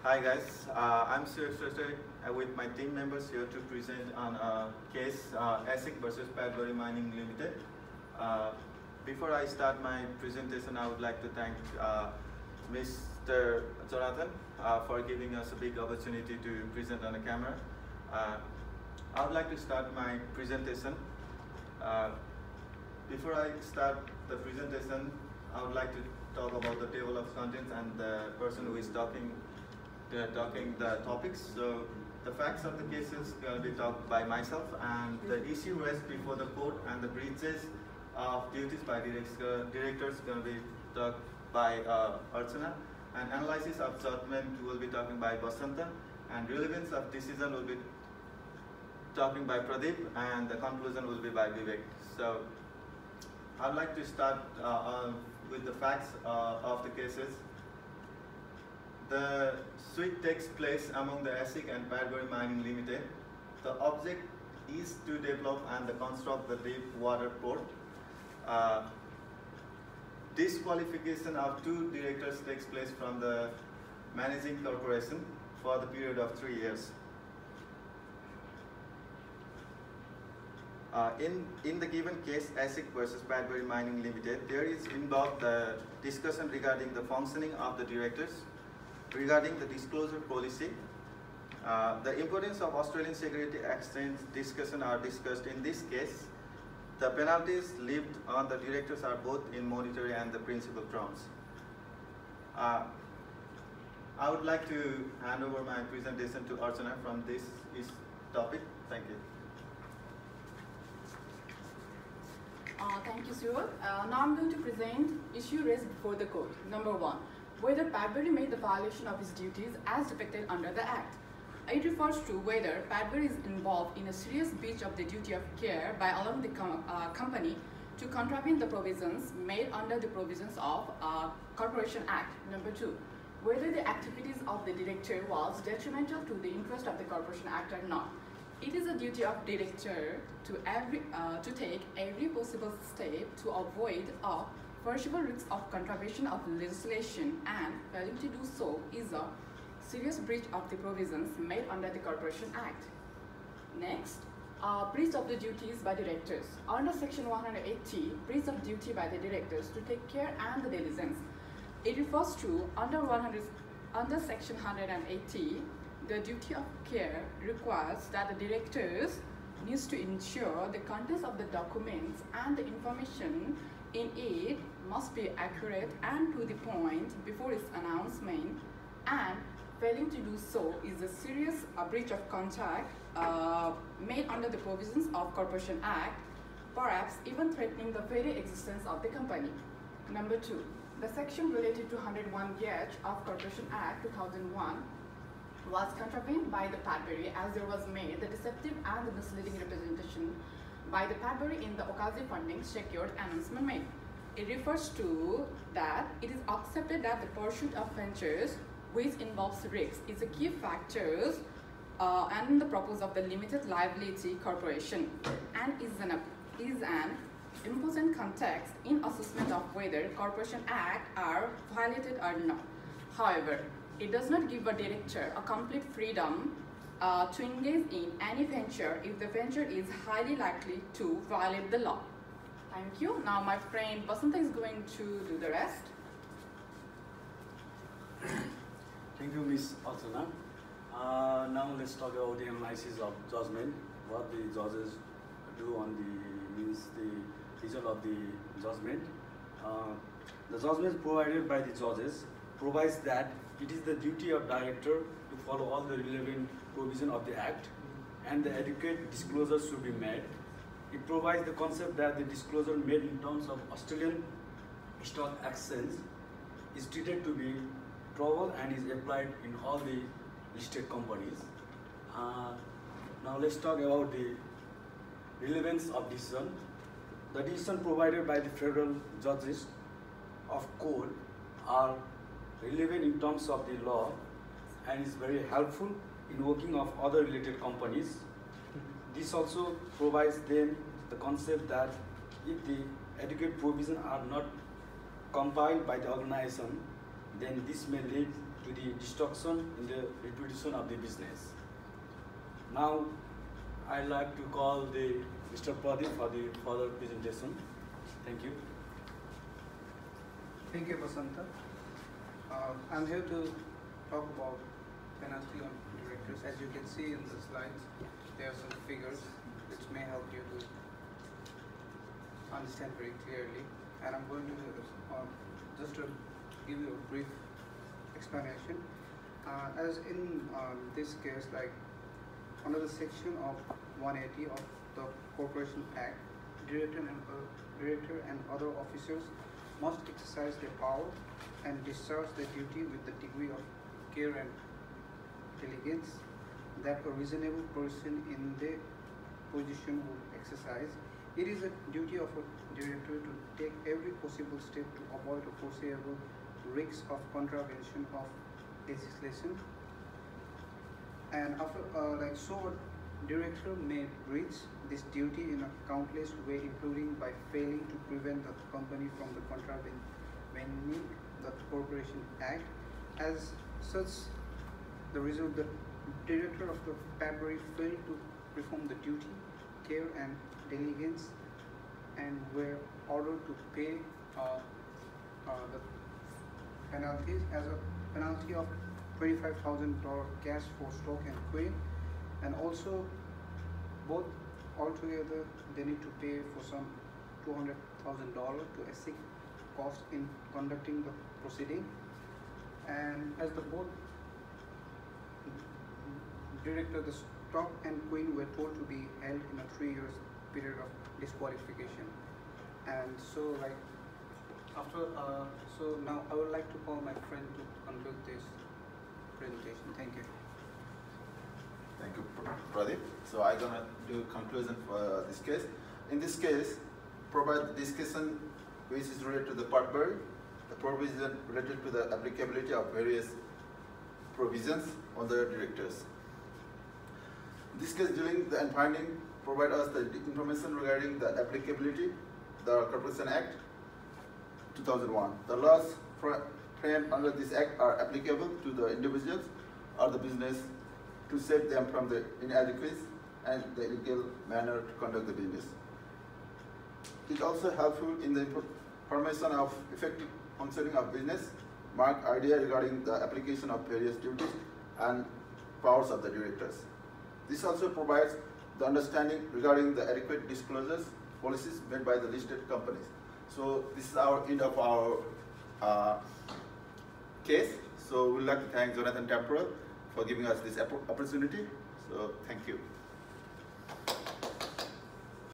Hi guys, I'm Suresh Shrestha with my team members here to present on a case ASIC versus Padbury Mining Limited. Before I start my presentation, I would like to thank Mr. Jonathan for giving us a big opportunity to present on the camera. I would like to start my presentation. Before I start the presentation, I would like to talk about the table of contents and the person who is talking the topics. So the facts of the case is going to be talked by myself, and the issue raised before the court and the breaches of duties by directors going to be talked by Archana, and analysis of judgment will be talking by Basanta, and relevance of decision will be talking by Pradeep, and the conclusion will be by Vivek. So I'd like to start with the facts of the cases. The suit takes place among the ASIC and Padbury Mining Limited. The object is to develop and construct the deep water port. Disqualification of 2 directors takes place from the managing corporation for the period of 3 years. In the given case, ASIC versus Padbury Mining Limited, there is involved the discussion regarding the functioning of the directors, regarding the disclosure policy. The importance of Australian Security Exchange discussion are discussed in this case. The penalties levied on the directors are both in monetary and the principal terms. I would like to hand over my presentation to Archana from this topic. Thank you. Thank you, Stuart. Now I'm going to present issue raised before the court. Number 1. Whether Padbury made the violation of his duties as depicted under the Act. It refers to whether Padbury is involved in a serious breach of the duty of care by allowing the company to contravene the provisions made under the provisions of Corporation Act. Number 2. Whether the activities of the director was detrimental to the interest of the Corporation Act or not. It is a duty of director to take every possible step to avoid a foreseeable risk of contravention of legislation, and failing to do so is a serious breach of the provisions made under the Corporation Act. Next, breach of the duties by directors. Under Section 180, breach of duty by the directors to take care and the diligence. It refers to under Section 180, the duty of care requires that the directors needs to ensure the contents of the documents and the information in it must be accurate and to the point before its announcement, and failing to do so is a serious breach of contract made under the provisions of Corporation Act, perhaps even threatening the very existence of the company. Number 2. The section related to 101H of Corporation Act 2001 was contravened by the Padbury, as there was made the deceptive and the misleading representation by the Padbury in the Okazi funding secured announcement made. It refers to that it is accepted that the pursuit of ventures which involves risks is a key factor and the purpose of the limited liability corporation, and is an important context in assessment of whether Corporation Act are violated or not. However, it does not give a director a complete freedom to engage in any venture if the venture is highly likely to violate the law. Thank you. Now my friend Basanta is going to do the rest. Thank you, Ms. Archana. Now let's talk about the analysis of judgment, what the judges do on the result of the judgment. The judgment provided by the judges provides that it is the duty of director to follow all the relevant provision of the Act, and the adequate disclosures should be made. It provides the concept that the disclosure made in terms of Australian Stock Exchange is treated to be trouble and is applied in all the listed companies. Now let's talk about the relevance of decision. The decision provided by the federal judges of court are relevant in terms of the law and is very helpful in working of other related companies. This also provides them the concept that if the adequate provisions are not compiled by the organization, then this may lead to the destruction in the reputation of the business. Now, I'd like to call the Mr. Pradeep for the further presentation. Thank you. Thank you, Basanta. I'm here to talk about penalty on directors. As you can see in the slides, there are some figures which may help you to understand very clearly. And I'm going to just to give you a brief explanation. As in this case, like under the section of 180 of the Corporation Act, director and other officers must exercise their power and discharge their duty with the degree of care and diligence that a reasonable person in their position would exercise. It is a duty of a director to take every possible step to avoid a foreseeable risk of contravention of legislation. And after, so a director may breach this duty in a countless way, including by failing to prevent the company from the contravening the Corporation Act. As such, the result, the director of the Padbury failed to perform the duty, care and diligence, and were ordered to pay the penalties as a penalty of $25,000 cash for stock and coin, and also both altogether they need to pay for some $200,000 to assist cost in conducting the proceeding. And as the board director, the stock and coin were told to be held in a 3 years period of disqualification. And so like after so now I would like to call my friend to conclude this presentation. Thank you. Thank you, Pradeep. So I'm gonna do conclusion for this case. In this case, provide the discussion which is related to the Padbury, the provision related to the applicability of various provisions on the directors. In this case, during the end finding, provide us the information regarding the applicability, the Corporation Act 2001. The laws framed under this act are applicable to the individuals or the business to save them from the inadequacies and the illegal manner to conduct the business. It is also helpful in the formation of effective functioning of business, mark idea regarding the application of various duties and powers of the directors. This also provides the understanding regarding the adequate disclosures policies made by the listed companies. So this is our end of our case. So we'd like to thank Jonathan Temporal for giving us this opportunity. So thank you.